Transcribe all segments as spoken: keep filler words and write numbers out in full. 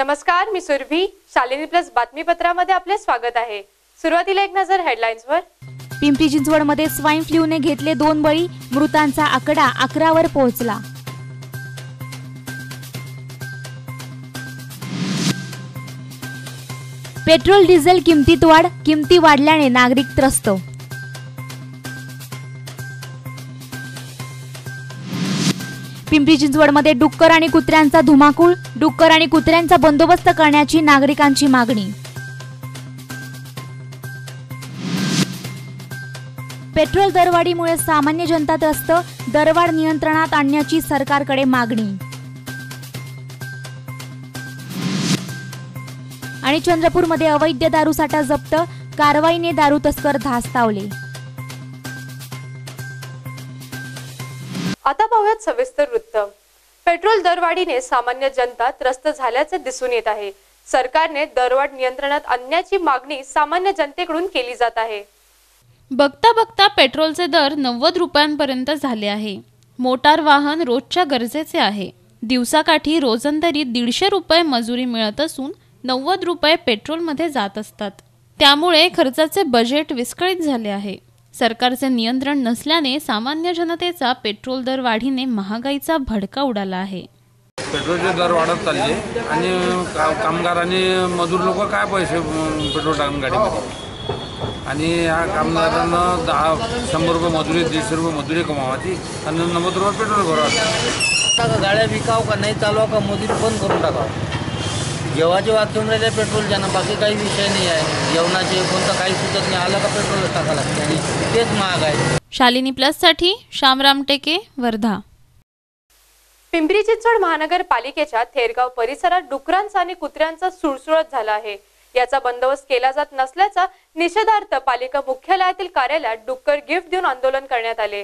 नमस्कार, मी सुरभी. शालिनी प्लस बातमीपत्रामध्ये आपले स्वागत आहे. सुरुवातीला एक नजर हेडलाईन्सवर. पिंपरी चिंचवडमध्ये स्वाईन फ्लूने घेतले दोन बळी, मृतांचा आकडा अकरा वर पोहोचला. पेट्रोल डिझेल किमतीत वाढ, किमती वाढल्याने नागरिक त्रस्त. पिंपरी चिंचवडमध्ये डुक्कर आणि कुत्र्यांचा धुमाकूळ, डुक्कर आणि कुत्र्यांचा बंदोबस्त करण्याची नागरिकांची मागणी. पेट्रोल दरवाढीमुळे सामान्य जनता त्रस्त, दरवाढ नियंत्रणात आणण्याची सरकारकडे मागणी. आणि चंद्रपूरमध्ये अवैध दारूसाठा जप्त, कारवाईने दारू तस्कर धास्तावले. आता पाहूयात सविस्तर वृत्त. पेट्रोल दरवाढीने सामान्य जनता त्रस्त झाल्याचे दिसून येत आहे. सरकारने दरवाढ नियंत्रणात आणण्याची मागणी सामान्य जनतेकडून केली जात आहे. बघता बघता पेट्रोलचे दर नव्वद रुपयांपर्यंत झाले आहे. मोटार वाहन रोजच्या गरजेचे आहे. दिवसाकाठी रोजंदारी दीडशे रुपये मजुरी मिळत असून नव्वद रुपये पेट्रोलमध्ये जात असतात. त्यामुळे खर्चाचे बजेट विस्कळीत झाले आहे. सरकारचे नियंत्रण नसल्याने सामान्य जनतेचा पेट्रोल दर वाढीने महागाईचा भडका उडाला आहे. पेट्रोलचे दर वाढत चालले आणि कामगार आणि मजूर लोक काय पैसे पेट्रोल टाकून गाडीमध्ये, आणि ह्या कामगारांना दहा शंभर रुपये मजुरी, दीडशे रुपये मजुरी कमावायची आणि नव्वद रुपये पेट्रोल भरावं. गाड्या विकाव का नाही चालवा का मजुरी बंद करून टाकावं. जेव्हा जेव्हा घेऊन राहिले पेट्रोल ज्यांना, बाकी काही विषय नाही आहे. जेवणाचे कोणतं काही सुचत नाही, आलं का पेट्रोल टाकावं लागते आणि तेच महाग आहे. शालिनी प्लस साठी श्याम रामटेके, वर्धा. पिंपरी चिंचवड महानगरपालिकेच्या थेरगाव परिसरात डुकरांचा आणि कुत्र्यांचा सुळसुळत झाला आहे. याचा बंदोबस्त केला जात नसल्याचा निषेधार्थ पालिका मुख्यालयातील कार्यालयात डुक्कर गिफ्ट देऊन आंदोलन करण्यात आले.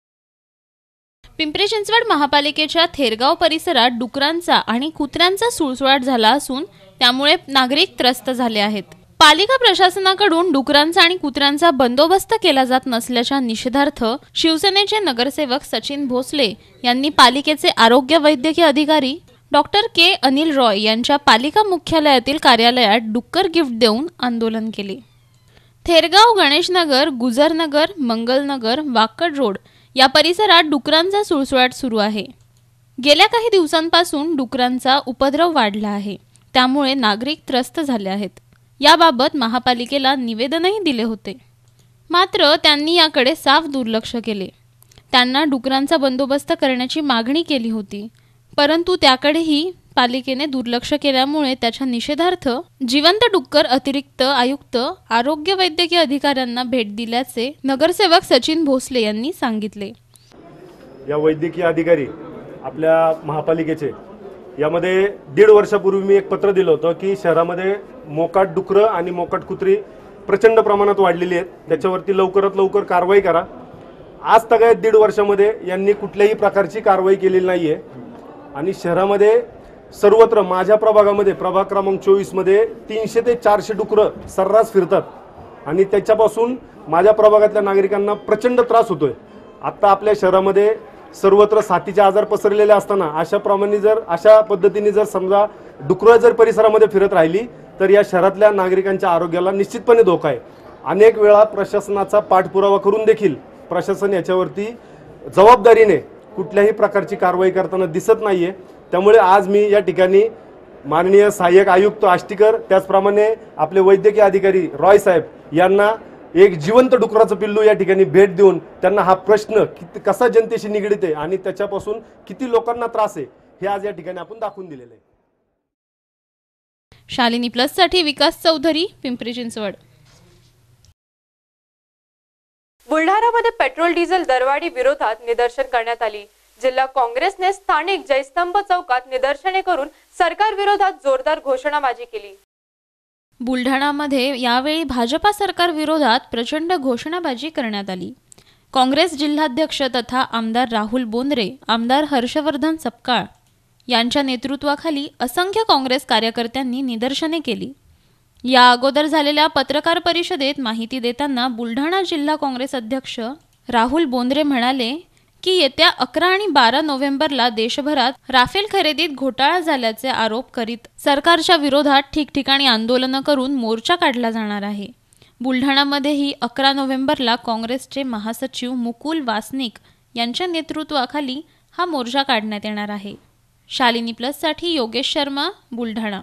पिंपरी चिंचवड महापालिकेच्या थेरगाव परिसरात डुकरांचा आणि कुत्र्यांचा सुळसुळाट झाला असून त्यामुळे नागरिक त्रस्त झाले आहेत. पालिका प्रशासनाकडून डुकरांचा आणि कुत्र्यांचा बंदोबस्त केला जात नसल्याच्या निषेधार्थ शिवसेनेचे नगरसेवक सचिन भोसले यांनी पालिकेचे आरोग्य वैद्यकीय अधिकारी डॉक्टर के अनिल रॉय यांच्या पालिका मुख्यालयातील कार्यालयात डुक्कर गिफ्ट देऊन आंदोलन केले. थेरगाव, गणेशनगर, गुजरनगर, मंगलनगर, वाकड रोड या परिसरात डुकरांचा सुळसुळाट सुरू आहे. गेल्या काही दिवसांपासून डुकरांचा उपद्रव वाढला आहे. त्यामुळे नागरिक त्रस्त झाले आहेत. याबाबत महापालिकेला निवेदनही दिले होते, मात्र त्यांनी याकडे साफ दुर्लक्ष केले. त्यांना डुकरांचा बंदोबस्त करण्याची मागणी केली होती, परंतु त्याकडेही पालिकेने दुर्लक्ष केल्यामुळे त्याच्या निषेधार्थ जिवंत डुक्कर अतिरिक्त आयुक्त आरोग्य वैद्यकीय अधिकाऱ्यांना भेट दिल्याचे नगरसेवक सचिन भोसले यांनी सांगितले. या वैद्यकीय अधिकारी आपल्या महापालिकेचे यामध्ये दीड वर्षापूर्वी मी एक पत्र दिलं होतं की शहरामध्ये मोकाट डुकरं आणि मोकाट कुत्री प्रचंड प्रमाणात वाढलेली आहेत, त्याच्यावरती लवकरात लवकर कारवाई करा. आज तगायत दीड वर्षामध्ये यांनी कुठल्याही प्रकारची कारवाई केलेली नाही आहे. आणि शहरामध्ये सर्वत्र माझ्या प्रभागामध्ये प्रभाग क्रमांक चोवीस मध्ये तीनशे ते चारशे डुकरं सर्रास फिरतात आणि त्याच्यापासून माझ्या प्रभागातल्या नागरिकांना प्रचंड त्रास होतोय. आता आपल्या शहरामध्ये सर्वत्र साथीचे आजार पसरलेले असताना अशा प्रमाणे जर अशा पद्धतीने जर समजा डुकरं जर परिसरामध्ये फिरत राहिली तर या शहरातल्या नागरिकांच्या आरोग्याला निश्चितपणे धोका आहे. अनेक वेळा प्रशासनाचा पाठपुरावा करून देखील प्रशासन याच्यावरती जबाबदारीने कुठल्याही प्रकारची कारवाई करताना दिसत नाहीये. त्यामुळे आज मी या ठिकाणी माननीय सहाय्यक आयुक्त आष्टीकर, त्याचप्रमाणे आपले वैद्यकीय अधिकारी रॉय साहेब यांना एक जिवंत डुकराचं पिल्लू या ठिकाणी भेट देऊन त्यांना हा प्रश्न किती कसा जनतेशी निगडीत आहे आणि त्याच्यापासून किती लोकांना त्रास आहे हे आज या ठिकाणी आपण दाखवून दिलेलं आहे. शालिनी प्लस साठी विकास चौधरी, पिंपरी चिंचवड. बुलढाणामध्ये पेट्रोल डिझेल दरवाढी विरोधात निदर्शन करण्यात आली. जिल्हा काँग्रेसने स्थानिक जयस्तंभ चौकात निदर्शने करून सरकार विरोधात जोरदार घोषणाबाजी केली. बुलढाणामध्ये यावेळी भाजपा सरकार विरोधात प्रचंड घोषणाबाजी करण्यात आली. काँग्रेस जिल्हाध्यक्ष तथा आमदार राहुल बोंद्रे, आमदार हर्षवर्धन सपकाळ यांच्या नेतृत्वाखाली असंख्य काँग्रेस कार्यकर्त्यांनी निदर्शने केली. या अगोदर झालेल्या पत्रकार परिषदेत माहिती देताना बुलढाणा जिल्हा काँग्रेस अध्यक्ष राहुल बोंद्रे म्हणाले की येत्या अकरा आणि बारा नोव्हेंबरला देशभरात राफेल खरेदीत घोटाळा झाल्याचे आरोप करीत सरकारच्या विरोधात ठिकठिकाणी आंदोलनं करून मोर्चा काढला जाणार आहे. बुलढाणामध्येही अकरा नोव्हेंबरला काँग्रेसचे महासचिव मुकुल वासनिक यांच्या नेतृत्वाखाली हा मोर्चा काढण्यात येणार आहे. शालिनी प्लससाठी योगेश शर्मा, बुलढाणा.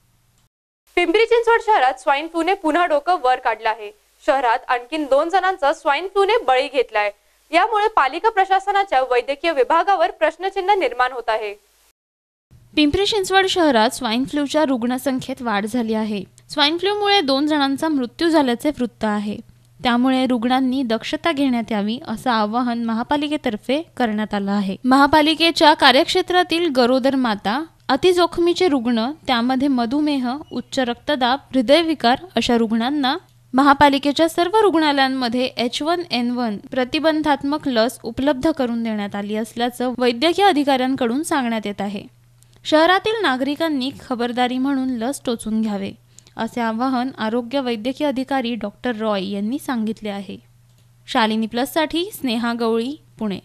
पिंपरी चिंचवड शहरात स्वाईन फ्लूने पुन्हा डोकं वर काढलं आहे. शहरात आणखीन दोन जणांचा स्वाईन फ्लूने बळी घेतलाय. यामुळे पालिका प्रशासनाच्या वैद्यकीय विभागावर प्रश्नचिन्ह निर्माण होत आहे. पिंपरी चिंचवड शहरात स्वाईन फ्लूच्या रुग्णसंख्येत वाढ झाली आहे. स्वाईन फ्लूमुळे दोन जणांचा मृत्यू झाल्याचे वृत्त आहे. त्यामुळे रुग्णांनी दक्षता घेण्यात यावी असं आवाहन महापालिकेतर्फे करण्यात आलं आहे. महापालिकेच्या कार्यक्षेत्रातील गरोदर माता, अतिजोखमीचे रुग्ण, त्यामध्ये मधुमेह, उच्च रक्तदाब, हृदयविकार अशा रुग्णांना महापालिकेच्या सर्व रुग्णालयांमध्ये एच वन एन वन प्रतिबंधात्मक लस उपलब्ध करून देण्यात आली असल्याचं वैद्यकीय अधिकाऱ्यांकडून सांगण्यात येत आहे. शहरातील नागरिकांनी खबरदारी म्हणून लस टोचून घ्यावे असे आवाहन आरोग्य वैद्यकीय अधिकारी डॉक्टर रॉय यांनी सांगितले आहे. शालिनी प्लससाठी स्नेहा गवळी, पुणे.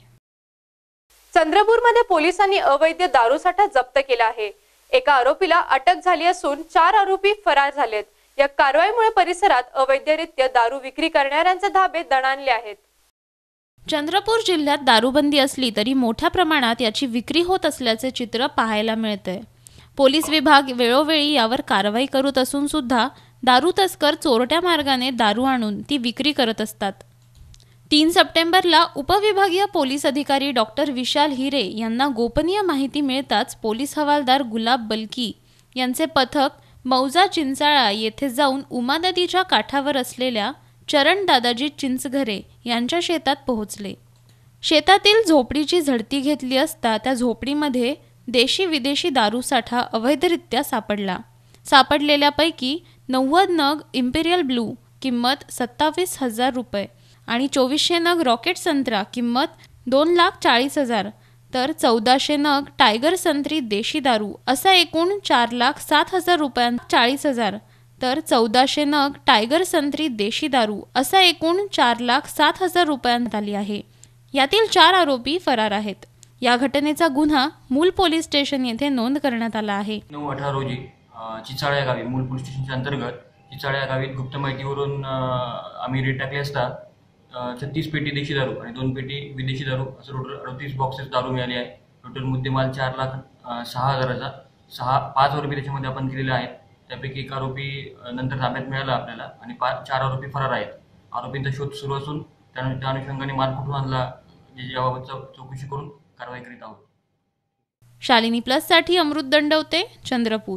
चंद्रपूरमध्ये पोलिसांनी अवैध दारूसाठा जप्त केला आहे. एका आरोपीला अटक झाली असून चार आरोपी फरार झालेत. या कारवाईमुळे परिसरात अवैधरित्या दारू विक्री करणाऱ्यांचे धाबे दणाणले आहेत. चंद्रपूर जिल्ह्यात दारूबंदी असली तरी मोठ्या प्रमाणात याची विक्री होत असल्याचे चित्र पाहायला मिळतंय. पोलीस विभाग वेळोवेळी यावर कारवाई करत असून सुद्धा दारू तस्कर चोरट्या मार्गाने दारू आणून ती विक्री करत असतात. तीन सप्टेंबरला उपविभागीय पोलीस अधिकारी डॉक्टर विशाल हिरे यांना गोपनीय माहिती मिळताच पोलीस हवालदार गुलाब बलकी यांचे पथक मौजा चिंचाळा येथे जाऊन उमा नदीच्या काठावर असलेल्या चरण दादाजी चिंचघरे यांच्या शेतात पोहोचले. शेतातील झोपडीची झडती घेतली असता त्या झोपडीमध्ये देशी विदेशी दारूसाठा अवैधरित्या सापडला. सापडलेल्यापैकी नव्वद नग इम्पेरियल ब्लू किंमत सत्तावीस हजार रुपये आणि चोवीसशे नग रॉकेट संत्रा किंमत दोन लाख चाळीस हजार तर चौदाशे नग टायगर संत्री देशी दारू असा एकूण चार लाख सात हजार रुपयांत चाळीस हजार तर चौदाशे नग टायगर संत्री देशी दारू असा एकूण चार लाख सात हजार रुपयांत आली आहे. यातील चार आरोपी फरार आहेत. या घटनेचा गुन्हा मूल पोलीस स्टेशन येथे नोंद करण्यात आला आहे. नऊ अठरा रोजी चिचाळा या गावी मूल पोलीस स्टेशनच्या अंतर्गत चिचाळा या गावी गुप्त माहितीवरून आम्ही रेड टाकले असता छत्तीस पेटी देशी दारू आणि दोन पेटी विदेशी दारू असं टोटल अडतीस बॉक्सेस दारू मिळाली आहे. टोटल मुद्देमाल चार लाख सहा हजाराचा सहा पाच आरोपी त्याच्यामध्ये आपण केलेले आहेत. त्यापैकी एक आरोपी नंतर ताब्यात मिळाला आपल्याला आणि पाच चार आरोपी फरार आहेत. आरोपींचा शोध सुरू असून त्या अनुषंगाने माल कुठून आणला याबाबत चौकशी करून कारवाई करीत आहोत. शालिनी प्लससाठी अमृत दंडवते, चंद्रपूर.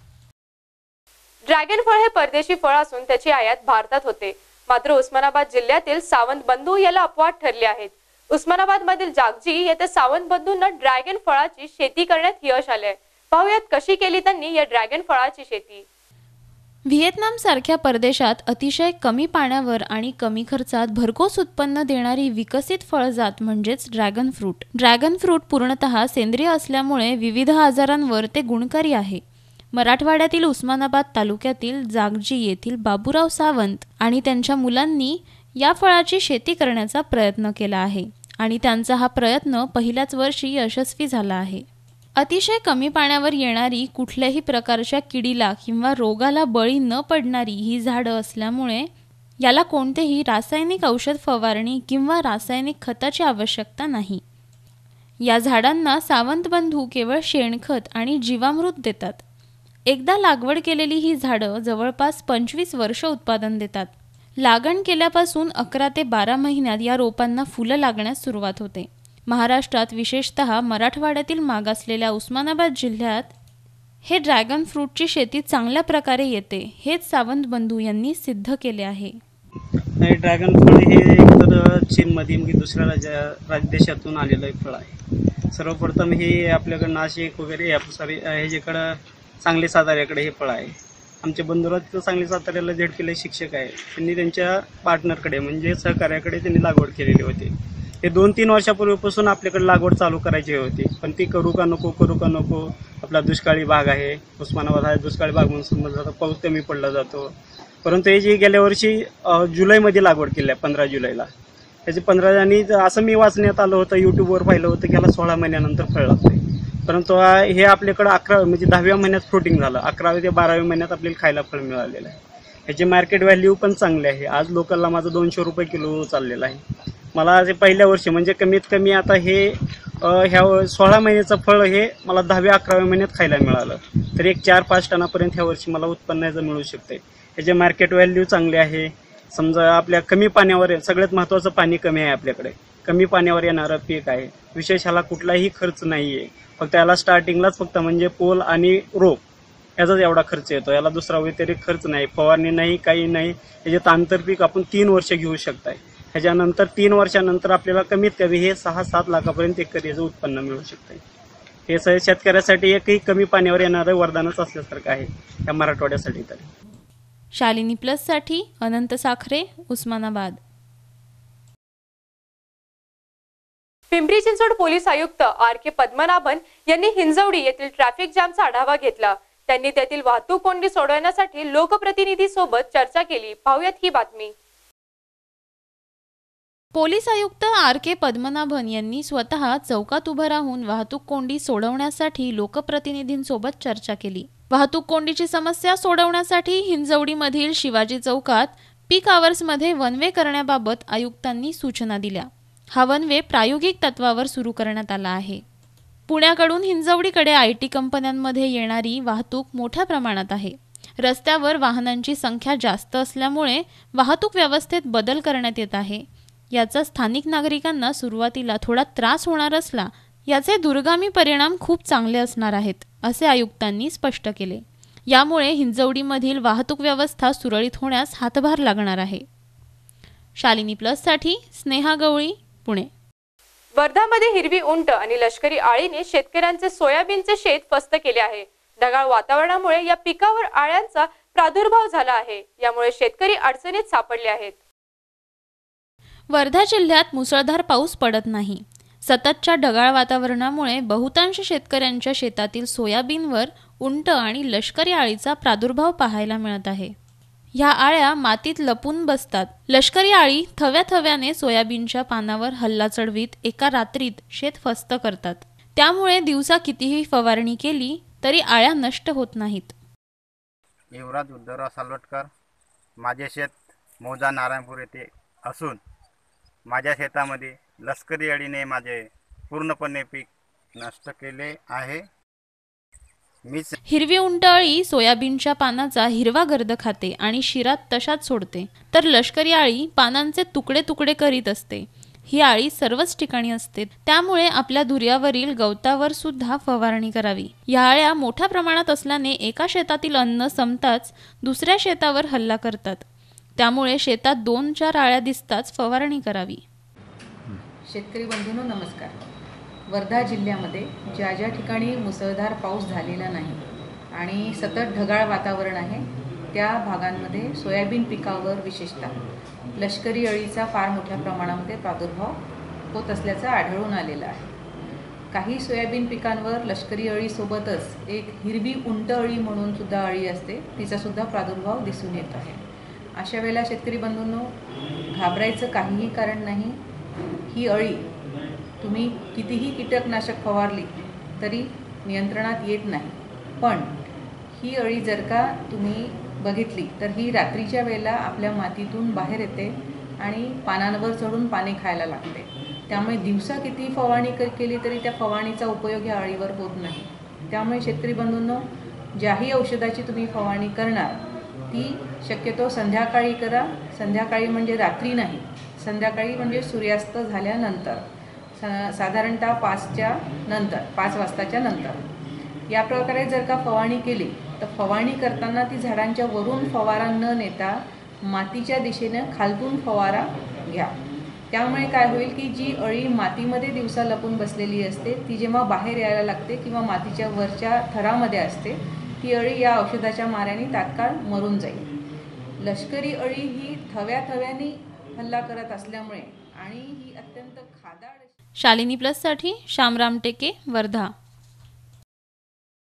ड्रॅगन फळ हे परदेशी फळ असून त्याची आयात भारतात होते. मात्र उस्मानाबाद जिल्ह्यातील सावंत बंधू याला अपवाद ठरले आहेत. उस्मानाबाद मधील जागजी येथे सावंत बंधूंना ड्रॅगन फळाची शेती करण्यात यश आले. पाहुयात कशी केली त्यांनी या ड्रॅगन फळाची शेती. व्हिएतनाम सारख्या परदेशात अतिशय कमी पाण्यावर आणि कमी खर्चात भरघोस उत्पन्न देणारी विकसित फळजात म्हणजेच ड्रॅगन फ्रूट. ड्रॅगन फ्रूट पूर्णतः सेंद्रिय असल्यामुळे विविध आजारांवर ते गुणकारी आहे. मराठवाड्यातील उस्मानाबाद तालुक्यातील जागजी येथील बाबूराव सावंत आणि त्यांच्या मुलांनी या फळाची शेती करण्याचा प्रयत्न केला आहे आणि त्यांचा हा प्रयत्न पहिल्याच वर्षी यशस्वी झाला आहे. अतिशय कमी पाण्यावर येणारी कुठल्याही प्रकारच्या किडीला किंवा रोगाला बळी न पडणारी ही झाडं असल्यामुळे याला कोणतेही रासायनिक औषध फवारणी किंवा रासायनिक खताची आवश्यकता नाही. या झाडांना सावंत बंधू केवळ शेणखत आणि जीवामृत देतात. एकदा लागवड केलेली ही झाडं जवळपास पंचवीस वर्ष उत्पादन देतात. लागण केल्यापासून अकरा ते बारा महिन्यात या रोपांना फुलं लागण्यास सुरुवात होते. महाराष्ट्रात विशेषतः मराठवाड्यातील मागासलेल्या उस्मानाबाद जिल्ह्यात हे ड्रॅगन फ्रूटची शेती चांगल्या प्रकारे येते, हेच सावंत बंधू यांनी सिद्ध केले आहे. ड्रॅगन फळ हे एकतर चीनमधील की दुसऱ्या राज्या राज्यदेशातून आलेलं एक फळ आहे. सर्वप्रथम हे आपल्याकडं नाशिक वगैरे या सारी ह्याच्याकडं सांगली साताऱ्याकडे हे फळ आहे. आमच्या बंधुरात सांगली साताऱ्याला झेडपीला शिक्षक आहे. त्यांनी त्यांच्या पार्टनरकडे म्हणजे सहकार्याकडे त्यांनी लागवड केलेली होती. ते दोन तीन वर्षापूर्वीपासून आपल्याकडे लागवड चालू करायची होती, पण ती करू का नको करू का नको आपला दुष्काळी भाग आहे. उस्मानाबाद हा दुष्काळी भाग म्हणून समजला जातो, पाऊस कमी पडला जातो. परंतु हे जी गेल्या वर्षी जुलैमध्ये लागवड केली आहे, पंधरा जुलैला त्याचे पंधरा आणि असं मी वाचण्यात आलं होतं, यूट्यूबवर पाहिलं होतं की याला सोळा महिन्यानंतर फळ लागते, परंतु हे आपल्याकडं अकरा म्हणजे दहाव्या महिन्यात फ्रुटिंग झालं, अकराव्या ते बाराव्या महिन्यात आपल्याला खायला फळ मिळालेलं आहे. ह्याची मार्केट व्हॅल्यू पण चांगली आहे. आज लोकलला माझं दोनशे रुपये किलो चाललेलं आहे. मला जे पहिल्या वर्षी म्हणजे कमीत कमी आता हे ह्या सोळा महिन्याचं फळ हे मला दहाव्या अकराव्या महिन्यात खायला मिळालं, तर एक चार पाच टनापर्यंत ह्या वर्षी मला उत्पन्नाचं मिळू शकते. ह्याचे मार्केट व्हॅल्यू चांगले आहे. समजा आपल्या कमी पाण्यावर, सगळ्यात महत्त्वाचं पाणी कमी आहे आपल्याकडे, कमी पाण्यावर येणारं पीक आहे. विशेष ह्याला कुठलाही खर्च नाही आहे, फक्त याला स्टार्टिंगलाच फक्त म्हणजे पोल आणि रोप याचाच एवढा खर्च येतो. याला दुसरा व्यतिरिक्त खर्च नाही, फवारणी नाही, काही नाही. याच्यात आंतरपीक आपण तीन वर्ष घेऊ शकताय. ह्याच्यानंतर तीन वर्षानंतर आपल्याला कमीत कमी हे सहा सात लाखापर्यंत एकर याचं उत्पन्न मिळू शकतं. हे स शेतकऱ्यासाठी एकही कमी पाण्यावर येणारं वरदानच असल्यासारखं आहे या मराठवाड्यासाठी. तर शालिनी प्लस साठी अनंत साखरे, उस्मानाबाद. पिंपरी चिंचवड पोलीस आयुक्त आर के पद्मनाभन यांनी हिंजवडी येथील ट्रॅफिक जॅमचा आढावा घेतला. त्यांनी तेथील वाहतूक कोंडी सोडवण्यासाठी लोकप्रतिनिधी सोबत चर्चा केली. पाहूयात ही बातमी. पोलीस आयुक्त आर के पद्मनाभन यांनी स्वतः चौकात उभं राहून वाहतूक कोंडी सोडवण्यासाठी लोकप्रतिनिधींसोबत चर्चा केली. वाहतूक कोंडीची समस्या सोडवण्यासाठी हिंजवडीमधील शिवाजी चौकात पीक आवर्समध्ये वन वे करण्याबाबत आयुक्तांनी सूचना दिल्या. हा वन वे प्रायोगिक तत्वावर सुरू करण्यात आला आहे. पुण्याकडून हिंजवडीकडे आय टी कंपन्यांमध्ये येणारी वाहतूक मोठ्या प्रमाणात आहे. रस्त्यावर वाहनांची संख्या जास्त असल्यामुळे वाहतूक व्यवस्थेत बदल करण्यात येत आहे. याचा स्थानिक नागरिकांना सुरुवातीला थोडा त्रास होणार असला, याचे दूरगामी परिणाम खूप चांगले असणार आहेत, असे आयुक्तांनी स्पष्ट केले. यामुळे हिंजवडीमधील वाहतूक व्यवस्था सुरळीत होण्यास हातभार लागणार आहे. शालिनी प्लस साठी स्नेहा गवळी, पुणे. वर्धामध्ये हिरवी उंट आणि लष्करी आळीने शेतकऱ्यांचे सोयाबीनचे शेत फस्त केले आहे. ढगाळ वातावरणामुळे या पिकावर आळ्यांचा प्रादुर्भाव झाला आहे. यामुळे शेतकरी अडचणीत सापडले आहेत. वर्धा जिल्ह्यात मुसळधार पाऊस पडत नाही. सततच्या ढगाळ वातावरणामुळे बहुतांश शेतकऱ्यांच्या शेतातील सोयाबीनवर उंट आणि लष्करी आळीचा प्रादुर्भाव पाहायला मिळत आहे. ह्या आळ्या मातीत लपून बसतात. लष्करी आळी थव्या थव्याने सोयाबीनच्या पानावर हल्ला चढवीत एका रात्रीत शेत फस्त करतात. त्यामुळे दिवसा कितीही फवारणी केली तरी आळ्या नष्ट होत नाहीत. युवराज उद्धवराव सालवटकर. माझे शेत मौजा नारायणपूर येथे असून माझ्या शेतामध्ये लष्करी अळीने माझे पूर्णपणे पीक नष्ट केले आहे. मी हिरवी उंटअळी सोयाबीनच्या पानाचा हिरवा गर्द खाते आणि शिरात तशाच सोडते, तर लष्करी आळी पानांचे तुकडे तुकडे करीत असते. ही आळी सर्वच ठिकाणी असते, त्यामुळे आपल्या धुर्यावरील गवतावर सुद्धा फवारणी करावी. या आळ्या मोठ्या प्रमाणात असल्याने एका शेतातील अन्न संपताच दुसऱ्या शेतावर हल्ला करतात. त्यामुळे शेतात दोन चार आळ्या दिसताच फवारणी करावी. शेतकरी बंधूंनो नमस्कार. वर्धा जिल्ह्यामध्ये ज्या ज्या ठिकाणी मुसळधार पाऊस झालेला नाही आणि सतत ढगाळ वातावरण आहे, त्या भागांमध्ये सोयाबीन पिकावर विशेषतः लष्करी अळीचा फार मोठ्या प्रमाणामध्ये प्रादुर्भाव होत असल्याचं आढळून आलेलं आहे. काही सोयाबीन पिकांवर लष्करी अळीसोबतच एक हिरवी उंट अळी म्हणून सुद्धा अळी असते, तिचासुद्धा प्रादुर्भाव दिसून येत आहे. अशा वेळेला शेतकरी बंधूंनो घाबरायचं काहीही कारण नाही. ही अळी तुम्ही कितीही कीटकनाशक फवारली तरी नियंत्रणात येत नाही, पण ही अळी जर का तुम्ही बघितली तर ही रात्रीच्या वेळेला आपल्या मातीतून बाहेर येते आणि पानांवर चढून पाने खायला लागते. त्यामुळे दिवसा किती फवारणी केली तरी त्या फवारणीचा उपयोग या अळीवर होत नाही. त्यामुळे शेतकरी बंधूंनो ज्याही औषधाची तुम्ही फवारणी करणार ती शक्यतो संध्याकाळी करा. संध्याकाळी म्हणजे रात्री नाही, संध्याकाळी म्हणजे सूर्यास्त झाल्यानंतर, साधारणतः पाचच्या नंतर, पाच वाजताच्या नंतर. या प्रकारे जर का फवारणी केली तर फवारणी करताना ती झाडांच्या वरून फवारा न नेता मातीच्या दिशेनं खालतून फवारा घ्या. त्यामुळे काय होईल की जी अळी मातीमध्ये दिवसा लपून बसलेली असते ती जेव्हा बाहेर यायला लागते किंवा मातीच्या वरच्या थरामध्ये असते, ती अळी या औषधाच्या माऱ्याने तात्काळ मरून जाईल. लष्करी अळी ही थव्या थव्याने हल्ला करत असल्यामुळे आणि ही अत्यंत खादाड. शालिनी प्लस साठी श्यामराम टेके, वर्धा.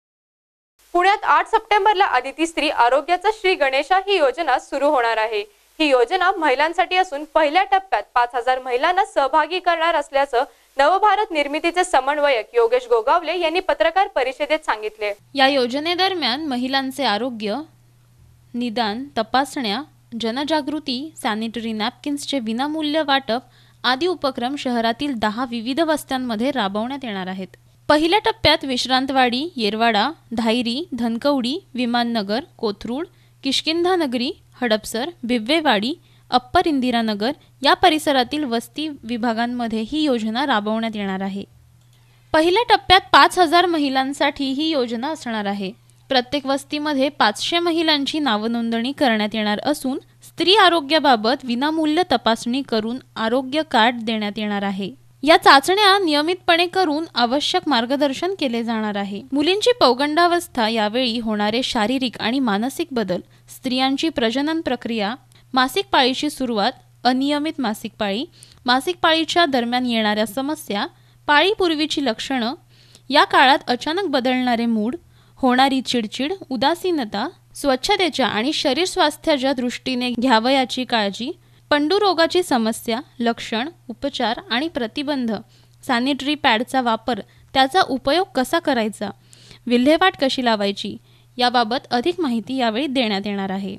पुण्यात आठ सप्टेंबरला अदिती स्त्री आरोग्याचा श्री गणेशा ही योजना सुरू होणार आहे. ही योजना महिलांसाठी असून पहिल्या टप्प्यात पाच हजार महिलांना सहभागी करणार असल्याचं नवभारत निर्मितीचे समन्वयक योगेश गोगावले यांनी पत्रकार परिषदेत सांगितले। या योजनेदरम्यान महिलांचे आरोग्य, निदान, तपासण्या, जनजागृती, सॅनिटरी नॅपकिन्सचे विनामूल्य वाटप आदी उपक्रम शहरातील दहा विविध वस्त्यांमध्ये राबवण्यात येणार आहेत। पहिल्या टप्प्यात विश्रांतवाडी, येरवाडा, धायरी, धनकवडी, विमाननगर, कोथरूड, किष्किंधानगरी, हडपसर, बिब्वेवाडी, अप्पर इंदिरानगर या परिसरातील वस्ती विभागांमध्ये ही योजना राबवण्यात येणार आहे। पहिल्या टप्प्यात पाच हजार महिलांसाठी ही योजना असणार आहे। प्रत्येक वस्तीमध्ये पाचशे महिलांची नावनोंदणी करण्यात येणार असून स्त्री आरोग्याबाबत विनामूल्य तपासणी करून आरोग्य कार्ड देण्यात येणार आहे। या चाचण्या नियमितपणे करून आवश्यक मार्गदर्शन केले जाणार आहे। मुलींची पौगंडावस्था, यावेळी होणारे शारीरिक आणि मानसिक बदल, स्त्रियांची प्रजनन प्रक्रिया, मासिक पाळीची सुरुवात, अनियमित मासिक पाळी, मासिक पाळीच्या दरम्यान येणाऱ्या समस्या, पाळीपूर्वीची लक्षणं, या काळात अचानक बदलणारे मूड, होणारी चिडचिड, उदासीनता, स्वच्छतेच्या आणि शरीर स्वास्थ्याच्या दृष्टीने घ्यावयाची काळजी, पंडू रोगाची समस्या, लक्षण, उपचार आणि प्रतिबंध, सॅनिटरी पॅडचा वापर, त्याचा उपयोग कसा करायचा, विल्हेवाट कशी लावायची याबाबत अधिक माहिती यावेळी देण्यात येणार आहे।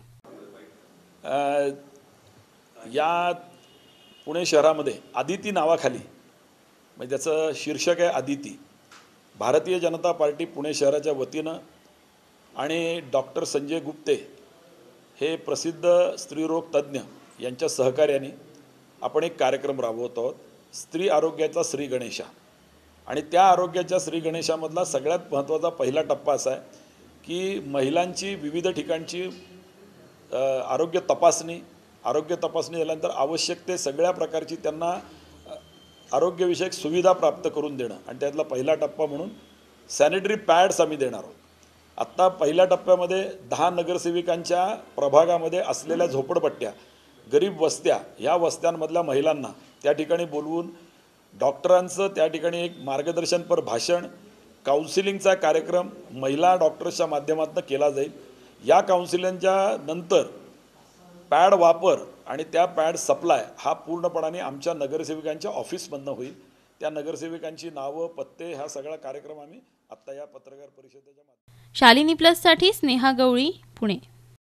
या पुणे शहरामध्ये आदिती नावाखाली, म्हणजे त्याचं शीर्षक आहे आदिती, भारतीय जनता पार्टी पुणे शहराच्या वतीनं आणि डॉक्टर संजय गुप्ते हे प्रसिद्ध स्त्रीरोग तज्ज्ञ यांच्या सहकार्याने आपण एक कार्यक्रम राबवत आहोत, स्त्री आरोग्याचा श्री गणेशा। आणि त्या आरोग्याच्या श्री गणेशामधला सगळ्यात महत्त्वाचा पहिला टप्पा असा आहे की महिलांची विविध ठिकाणची आरोग्य तपासणी, आरोग्य तपासणी झाल्यानंतर आवश्यक ते सगळ्या प्रकारची त्यांना आरोग्यविषयक सुविधा प्राप्त करून देणं, आणि त्यातला पहिला टप्पा म्हणून सॅनिटरी पॅड्स आम्ही देणार आहोत। आत्ता पहिल्या टप्प्यामध्ये दहा नगरसेविकांच्या प्रभागामध्ये असलेल्या झोपडपट्ट्या, गरीब वस्त्या, ह्या वस्त्यांमधल्या महिलांना त्या ठिकाणी बोलवून डॉक्टरांचं त्या ठिकाणी एक मार्गदर्शनपर भाषण, काउन्सिलिंगचा कार्यक्रम महिला डॉक्टर्सच्या माध्यमातून केला जाईल। या काउन्सिलिंगच्या नंतर पॅड वापर आणि त्या पॅड सप्लाय हा पूर्णपणाने आमच्या नगरसेविकांच्या ऑफिसमधनं होईल। त्या नगरसेविकांची नावं, पत्ते, हा सगळा कार्यक्रम आम्ही आत्ता या पत्रकार परिषदेच्या माध्यमातून। शालिनी प्लससाठी स्नेहा गवळी, पुणे।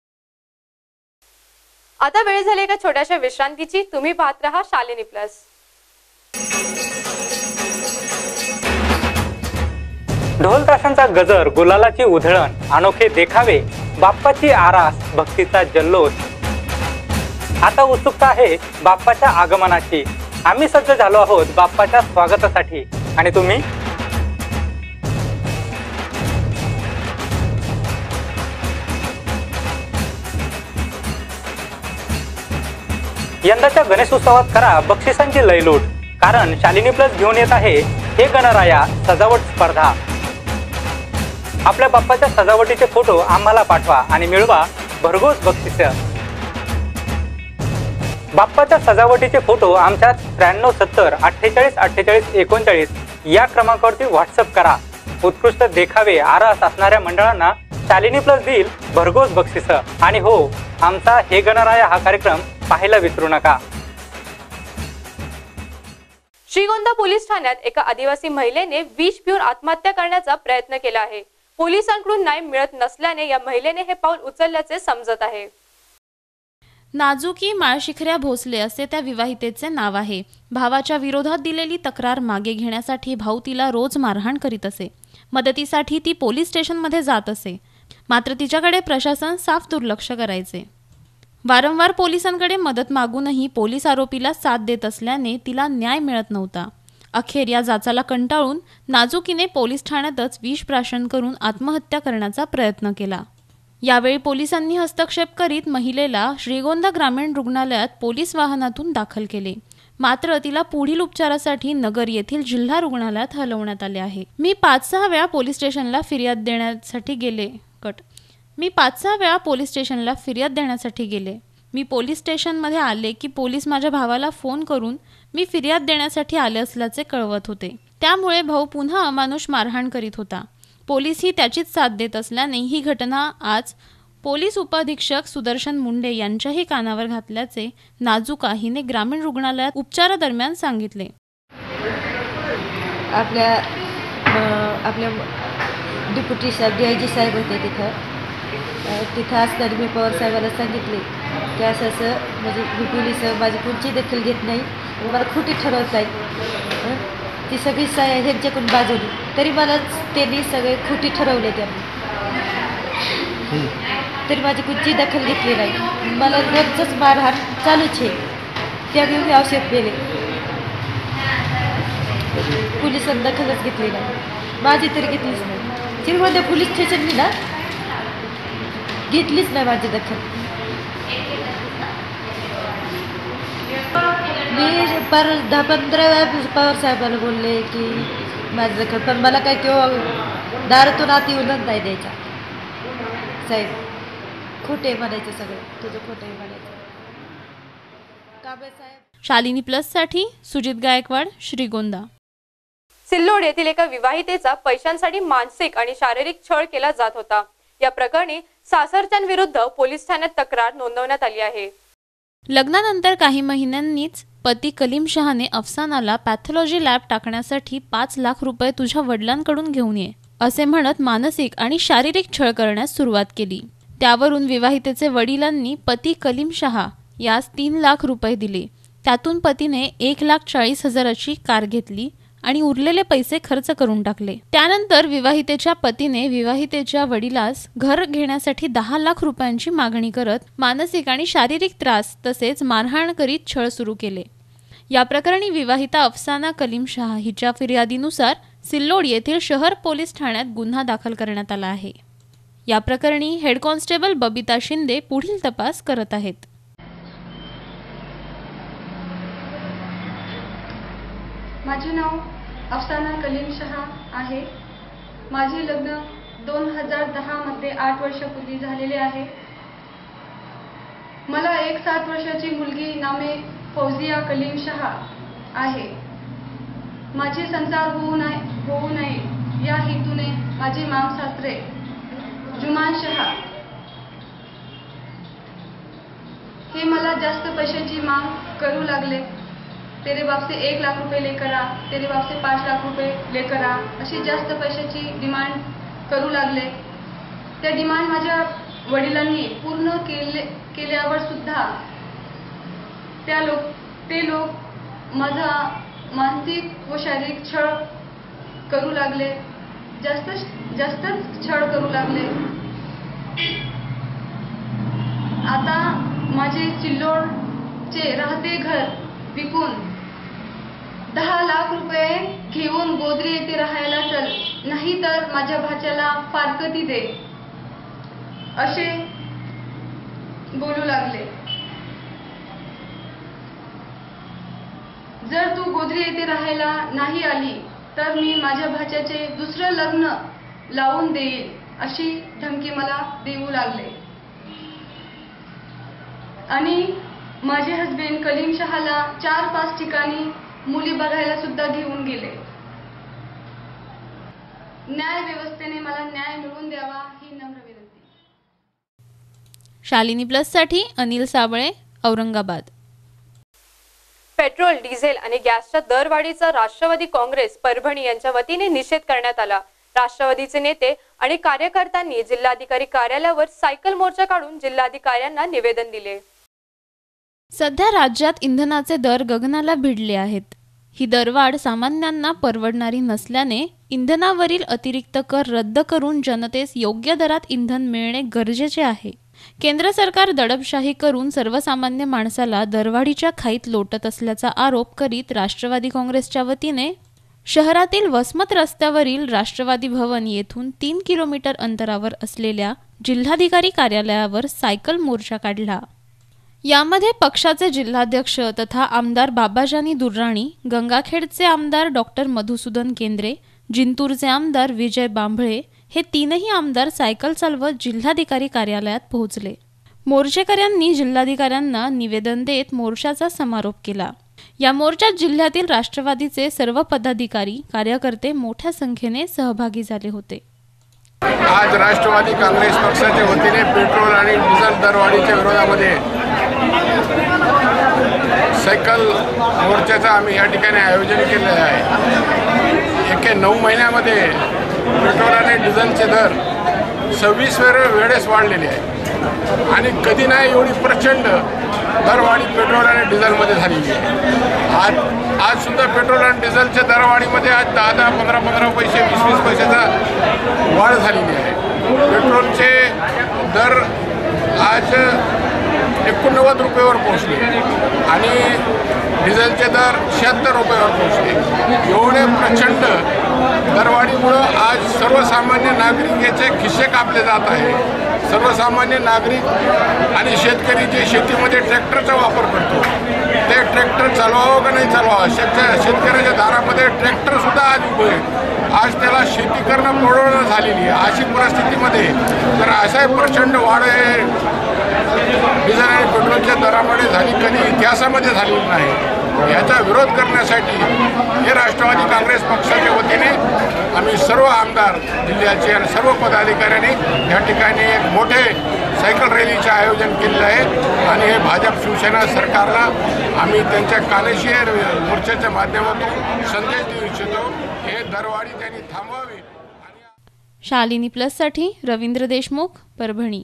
आता वेळ झाली एका छोट्याशा विश्रांतीची। तुम्ही पाहत रहा शालिनी प्लस। ढोल ताशांचा गजर, गुलालाची उधळण, अनोखे देखावे, बाप्पाची आरास, भक्तीचा जल्लोष। आता उत्सुकता आहे बाप्पाच्या आगमनाची। आम्ही सज्ज झालो आहोत बाप्पाच्या स्वागतासाठी, आणि तुम्ही? यंदाच्या गणेशोत्सवात करा बक्षिसांची लयलूट, कारण शालिनी प्लस घेऊन येत आहे हे गणराया सजावट स्पर्धा। आपल्या बाप्पाच्या सजावटीचे फोटो आम्हाला पाठवा आणि मिळवा भरघोस बक्षिसे। बाप्पाच्या सजावटीचे फोटो आमच्या त्र्याण्णव सत्तर अठ्ठेचाळीस अठ्ठेचाळीस एकोणचाळीस या क्रमांकावरती व्हॉट्सअप करा। उत्कृष्ट देखावे, आरास असणाऱ्या मंडळांना शालिनी प्लस देईल भरघोस बक्षिस। आणि हो, आमचा हे गणराया हा कार्यक्रम पाहायला विसरू नका। श्रीगोंदा पोलीस ठाण्यात एका आदिवासी महिलेने विष पिऊन आत्महत्या करण्याचा प्रयत्न केला आहे। पोलिसांकडून न्याय मिळत नसल्याने या महिलेने हे पाऊल उचलल्याचे समजत आहे। नाजुकी माळशिखऱ्या भोसले असे त्या विवाहितेचे नाव आहे। भावाच्या विरोधात दिलेली तक्रार मागे घेण्यासाठी भाऊ तिला रोज मारहाण करीत असे। मदतीसाठी ती पोलीस स्टेशनमध्ये जात असे, मात्र तिच्याकडे प्रशासन साफ दुर्लक्ष करायचे। वारंवार पोलिसांकडे मदत मागूनही पोलीस आरोपीला साथ देत असल्याने तिला न्याय मिळत नव्हता। अखेर या जाचाला कंटाळून नाजुकीने पोलीस ठाण्यातच विष प्राशन करून आत्महत्या करण्याचा प्रयत्न केला। यावेळी पोलिसांनी हस्तक्षेप करीत महिलेला श्रीगोंदा ग्रामीण रुग्णालयात पोलीस वाहनातून दाखल केले, मात्र तिला पुढील उपचारासाठी नगर येथील जिल्हा रुग्णालयात हलवण्यात आले आहे। मी पाच सहा वेळा पोलीस स्टेशनला फिर्याद देण्यासाठी गेले कट मी पाच सहा वेळा पोलीस स्टेशनला फिर्याद देण्यासाठी गेले मी पोलीस स्टेशनमध्ये आले की पोलीस माझ्या भावाला फोन करून मी फिर्याद देण्यासाठी आले असल्याचे कळवत होते। त्यामुळे भाऊ पुन्हा अमानुष मारहाण करीत होता। पोलीसही त्याचीच साथ देत असल्याने ही घटना आज पोलीस उपअधीक्षक सुदर्शन मुंडे यांच्याही कानावर घातल्याचे नाजुका हिने ग्रामीण रुग्णालयात उपचारादरम्यान सांगितले. आपल्या आपल्या डिप्युटी साहेब डी आय जी साहेब होते तिथं तिथं असताना मी पवार साहेबाला सांगितले की असं असं म्हणजे ही पोलीस माझी कोणची देखील घेत नाही, मला खोटी ठरवत आहे. ती सगळी सा ह्यांच्याकडून बाजवली तरी मला त्यांनी सगळे खोटी ठरवले. त्यांनी तरी माझी कोणची दखल घेतली नाही. मला रोजच मारहाण चालूच आहे. त्यामुळे मी औषध दिले, पोलिसांनी दखलच घेतली नाही. माझी तरी घेतलीच नाही. चिरमध्ये पोलीस स्टेशननी ना घेतलीच नाही माझी दखल. मी पर दहा पंधरा वेळा पवार साहेबाला बोलले की माझी दखल, पण मला काय किंवा दारातून आत येऊनच नाही द्यायचा. साहेब खोटे म्हणायचे, सगळे तुझं खोटे म्हणायचं. कांबळे साहेब. शालिनी प्लस साठी सुजित गायकवाड, श्रीगोंदा. सिल्लोड येथील एका विवाहितेचा पैशांसाठी मानसिक आणि शारीरिक छळ केला जात होता. या प्रकरणी सासरच्यांविरुद्ध पोलीस ठाण्यात तक्रार नोंदवण्यात आली आहे. लग्नानंतर काही महिन्यांनीच पती कलीम शहाने अफसानाला पॅथॉलॉजी लॅब टाकण्यासाठी पाच लाख रुपये तुझ्या वडिलांकडून घेऊन ये असे म्हणत मानसिक आणि शारीरिक छळ करण्यास सुरुवात केली. त्यावरून विवाहितेचे वडिलांनी पती कलीम शहा यास तीन लाख रुपये दिले. त्यातून पतीने एक लाख चाळीस हजाराची कार घेतली आणि उरलेले पैसे खर्च करून टाकले. त्यानंतर विवाहितेच्या पतीने विवाहितेच्या वडिलास घर घेण्यासाठी दहा लाख रुपयांची मागणी करत मानसिक आणि शारीरिक त्रास तसेच मारहाण करीत छळ सुरू केले. या प्रकरणी विवाहिता अफसाना कलीम शहा हिच्या फिर्यादीनुसार सिल्लोड येथील शहर पोलीस ठाण्यात गुन्हा दाखल करण्यात आला आहे. या प्रकरणी हेड कॉन्स्टेबल बबिता शिंदे पुढील तपास करत आहेत. माझे नाव अफसाना कलीम शहा आहे. माझे लग्न दोन हजार दहा मध्ये आठ वर्षापूर्वी झालेले आहे. मला एक सात वर्षाची मुलगी नामे फौजिया कलीम शहा आहे. माझे संसार होऊ नये होऊ नये या हेतूने माझे माम सासरे जुमान शहा हे मला जास्त पैशाची माग करू लागले. तेरे बाप से एक लाख रुपये लेकर आ, तेरे बाप से पाच लाख रुपये लेकर आ अशी जास्त पैशाची डिमांड करू लागले. त्या डिमांड माझ्या वडिलांनी पूर्ण केले केल्यावर सुद्धा त्या लोक ते लोक माझा मानसिक व शारीरिक छळ करू लागले. जास्त जास्त छळ करू लागले. आता माझे सिल्लोडचे राहते घर विकून दहा लाख रुपये घेऊन गोदरी येथे राहायला चल, नाही तर माझ्या भाच्याला फारकती दे असे बोलू लागले. जर तू गोदरी येथे राहायला नाही आली तर मी माझ्या भाच्याचे दुसरं लग्न लावून देईल अशी धमकी मला देऊ लागले. आणि माझे हस्बंड कलीम शहाला चार पाच ठिकाणी मुली बघायला सुद्धा घेऊन गेले. न्याय व्यवस्थेने मला न्याय मिळवून द्यावा ही नम्र विनंती. शालिनी प्लस साठी अनिल साबळे, औरंगाबाद. पेट्रोल, डिझेल आणि गॅसच्या दरवाढीचा राष्ट्रवादी काँग्रेस परभणी यांच्या वतीने निषेध करण्यात आला. राष्ट्रवादीचे नेते आणि कार्यकर्त्यांनी जिल्हाधिकारी कार्यालयावर सायकल मोर्चा काढून जिल्हाधिकाऱ्यांना निवेदन दिले. सध्या राज्यात इंधनाचे दर गगनाला भिडले आहेत. ही दरवाढ सामान्यांना परवडणारी नसल्याने इंधनावरील अतिरिक्त कर रद्द करून जनतेस योग्य दरात इंधन मिळणे गरजेचे आहे. केंद्र सरकार दडपशाही करून सर्वसामान्य माणसाला दरवाढीच्या खाईत लोटत असल्याचा आरोप करीत राष्ट्रवादी काँग्रेसच्या वतीने शहरातील वसमत रस्त्यावरील राष्ट्रवादी भवन येथून तीन किलोमीटर अंतरावर असलेल्या जिल्हाधिकारी कार्यालयावर सायकल मोर्चा काढला. यामध्ये पक्षाचे जिल्हाध्यक्ष तथा आमदार बाबाजानी दुर्राणी, गंगाखेडचे आमदार डॉक्टर मधुसूदन केंद्रे, जिंतूरचे आमदार विजय बांभळे हे तीनही आमदार सायकल चालवत जिल्हाधिकारी कार्यालयात पोहोचले. मोर्चेकऱ्यांनी जिल्हाधिकाऱ्यांना निवेदन देत मोर्चाचा समारोप केला. या मोर्चात जिल्ह्यातील राष्ट्रवादीचे सर्व पदाधिकारी, कार्यकर्ते मोठ्या संख्येने सहभागी झाले होते. आज राष्ट्रवादी काँग्रेस पक्षाच्या वतीने पेट्रोल आणि डिझेल दरवाढीच्या विरोधामध्ये सायकल मोर्चाचं आम्ही या ठिकाणी आयोजन केलेलं आहे। एके नऊ महिन्यामध्ये पेट्रोल आणि डिझेलचे दर सव्वीस वेळेस वाढलेले आहे आणि कधी नाही एवढी प्रचंड दरवाढी पेट्रोल आणि डिझेलमध्ये झालेली आहे। आज आज सुद्धा पेट्रोल आणि डिझेलच्या दरवाढीमध्ये आज दहा दहा पंधरा पंधरा पैसे वीस वीस पैशाचा वाढ झालेली आहे। पेट्रोलचे दर आज एकोणनव्वद रुपयावर पोहोचले आणि डिझेलचे दर शहात्तर रुपयावर पोहोचले। एवढे प्रचंड दरवाढीमुळं आज सर्वसामान्य नागरिकाचे खिसे कापले जात आहे। सर्वसामान्य नागरिक आणि शेतकरी जे शेतीमध्ये ट्रॅक्टरचा वापर करतो ते ट्रॅक्टर चालवावं का नाही चालवावं, शेत शेतकऱ्याच्या दारामध्ये ट्रॅक्टरसुद्धा आज उभे आहे। आज त्याला शेती करणं परवडणं झालेली आहे। अशी परिस्थितीमध्ये तर असा प्रचंड वाढ आहे डिझेल आणि पेट्रोलच्या दरामध्ये झाली कधी इतिहासामध्ये झालेली नाही। याचा विरोध करण्यासाठी हे राष्ट्रवादी काँग्रेस पक्षाच्या वतीने आम्ही सर्व आमदार जिल्ह्याचे आणि सर्व पदाधिकाऱ्यांनी या ठिकाणी एक मोठे सायकल रॅलीचे आयोजन केलेलं आहे आणि हे भाजप शिवसेना सरकारला आम्ही त्यांच्या कानेशी मोर्चाच्या माध्यमातून संदेश देऊ इच्छितो। हे दरवाढी त्यांनी थांबवावी। शालिनी प्लससाठी रवींद्र देशमुख, परभणी।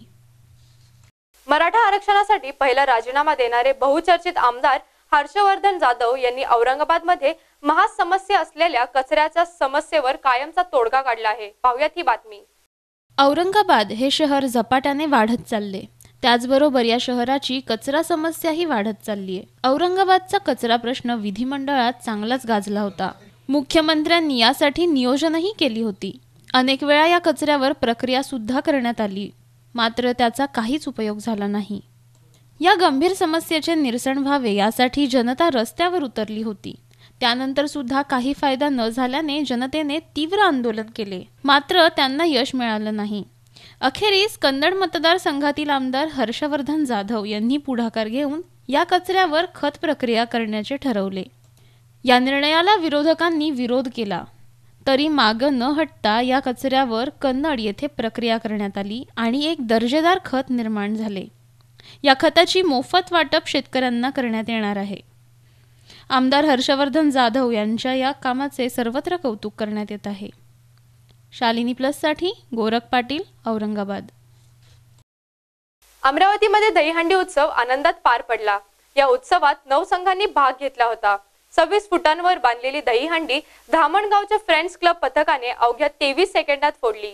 मराठा आरक्षणासाठी पहिला राजीनामा देणारे बहुचर्चित आमदार हर्षवर्धन जाधव यांनी औरंगाबादमध्ये महासमस्या असलेल्या कचऱ्याच्या समस्येवर कायमचा तोडगा काढला आहे। पाहूयात ही बातमी। औरंगाबाद हे शहर झपाट्याने वाढत चालले, त्याचबरोबर या शहराची कचरा समस्याही वाढत चालली आहे। औरंगाबादचा कचरा प्रश्न विधिमंडळात चांगलाच गाजला होता। मुख्यमंत्र्यांनी यासाठी नियोजनही केली होती। अनेक वेळा या कचऱ्यावर प्रक्रिया सुद्धा करण्यात आली, मात्र त्याचा काहीच उपयोग झाला नाही। या गंभीर समस्येचे निरसन व्हावे यासाठी जनता रस्त्यावर उतरली होती। त्यानंतर सुद्धा काही फायदा न झाल्याने जनतेने तीव्र आंदोलन केले, मात्र त्यांना यश मिळालं नाही। अखेरीस कन्नड मतदारसंघातील आमदार हर्षवर्धन जाधव यांनी पुढाकार घेऊन या कचऱ्यावर खत प्रक्रिया करण्याचे ठरवले। या निर्णयाला विरोधकांनी विरोध केला, तरी मागं न हटता या कचऱ्यावर कन्नड येथे प्रक्रिया करण्यात आली आणि एक दर्जेदार खत निर्माण झाले। या खताची मोफत वाटप शेतकऱ्यांना करण्यात येणार आहे। आमदार हर्षवर्धन जाधव यांच्या या कामाचे सर्वत्र कौतुक करण्यात येत आहे। शालिनी प्लससाठी गोरख पाटील, औरंगाबाद। अमरावतीमध्ये दहीहंडी उत्सव आनंदात पार पडला। या उत्सवात नऊ संघांनी भाग घेतला होता। सव्वीस फुटांवर बांधलेली दहीहंडी धामणगावच्या फ्रेंड्स क्लब पथकाने अवघ्या तेवीस सेकंदात फोडली।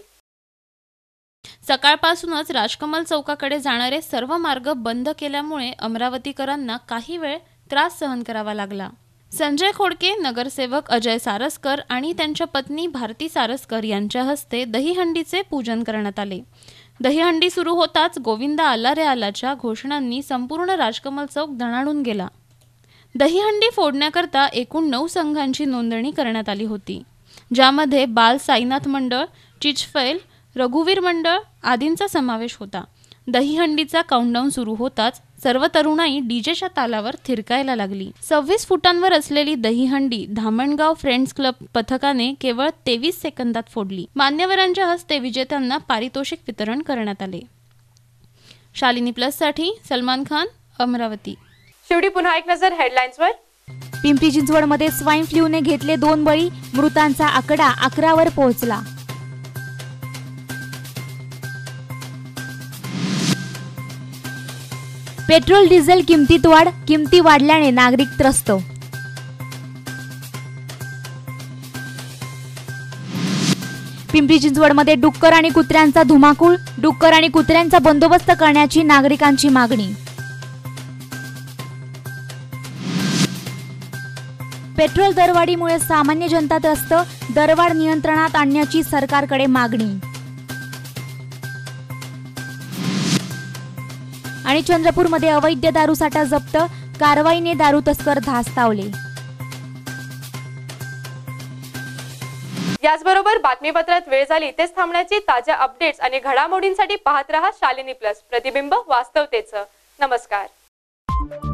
सकाळपासूनच राजकमल चौकाकडे जाणारे सर्व मार्ग बंद केल्यामुळे अमरावतीकरांना काही वेळ त्रास सहन करावा लागला। संजय खोडके, नगरसेवक अजय सारस्कर आणि त्यांच्या पत्नी भारती सारस्कर यांच्या हस्ते दहीहंडीचे पूजन करण्यात आले। दहीहंडी सुरू होताच गोविंदा आला रे आलाच्या घोषणांनी संपूर्ण राजकमल चौक दणाणून गेला। दहीहंडी फोडण्याकरता एकूण नऊ संघांची नोंदणी करण्यात आली होती, ज्यामध्ये बाल साईनाथ मंडळ, चिचफैल, रघुवीर मंडळ आदींचा समावेश होता। दहीहंडीचा काउंटडाऊन सुरू होताच सर्व तरुणाई डीजेच्या तालावर थिरकायला लागली। सव्वीस फुटांवर असलेली दहीहंडी धामणगाव फ्रेंड्स क्लब पथकाने केवळ तेवीस सेकंदात फोडली। मान्यवरांच्या हस्ते विजेत्यांना पारितोषिक वितरण करण्यात आले। शालिनी प्लससाठी सलमान खान, अमरावती। शेवटी पुन्हा एक नजर हेडलाईन्सवर। पिंपरी चिंचवडमध्ये स्वाईन फ्लूने घेतले दोन बळी, मृतांचा आकडा अकरावर पोहोचला। पेट्रोल डिझेल किमतीत वाढ, किमती वाढल्याने नागरिक त्रस्त। पिंपरी चिंचवडमध्ये डुक्कर आणि कुत्र्यांचा धुमाकूळ, डुक्कर आणि कुत्र्यांचा बंदोबस्त करण्याची नागरिकांची मागणी। पेट्रोल दरवाढीमुळे सामान्य जनता त्रस्त, दरवाढ नियंत्रणात आणण्याची सरकारकडे मागणी। आणि चंद्रपूरमध्ये अवैध दारूसाठा जप्त, कारवाईने दारू तस्कर धास्तावले। याचबरोबर बातमीपत्रात वेळ झाली इथेच थांबण्याची। ताज्या अपडेट्स आणि घडामोडींसाठी पाहत रहा शालिनी प्लस, प्रतिबिंब वास्तवतेचं। नमस्कार।